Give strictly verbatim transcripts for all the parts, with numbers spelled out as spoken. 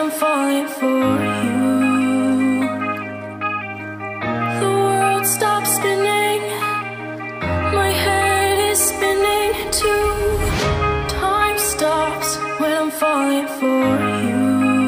I'm falling for you. The world stops spinning, my head is spinning too. Time stops when I'm falling for you.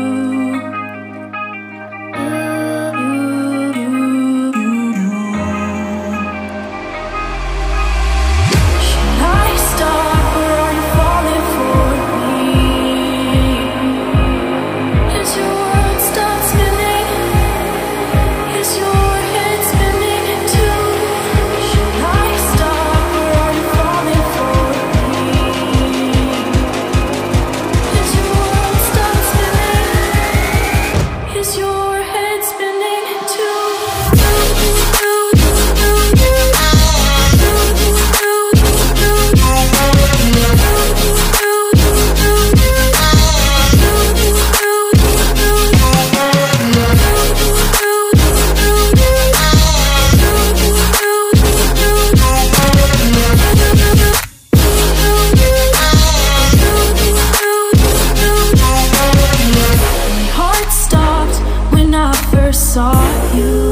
Saw you.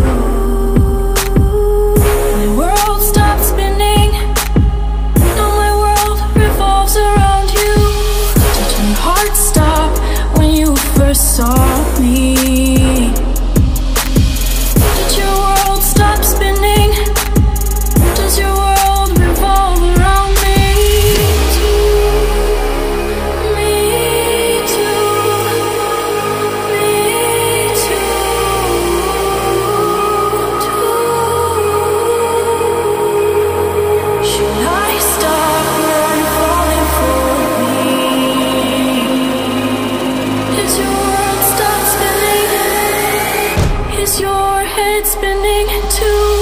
My world stopped spinning. Now my world revolves around you. Did your heart stop when you first saw me? Did your world stop spinning? Does your world revolve around me? Me too. Me too. Is your head spinning too?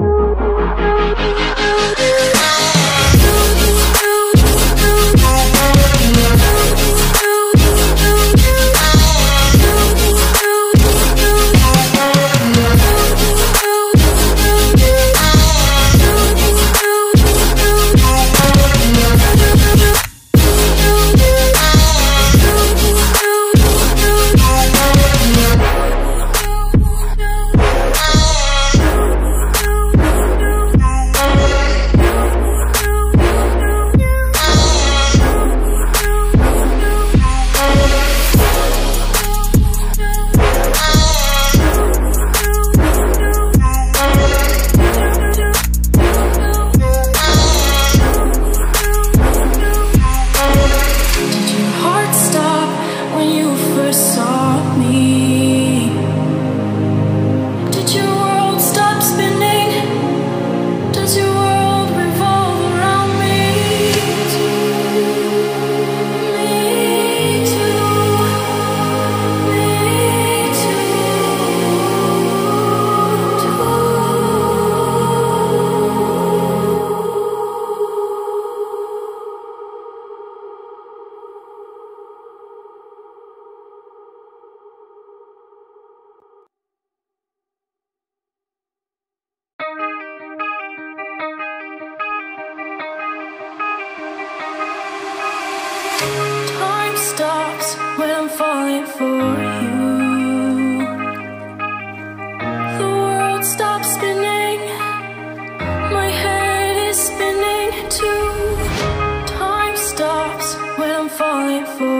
Time stops when I'm falling for you. The world stops spinning, my head is spinning too. Time stops when I'm falling for you.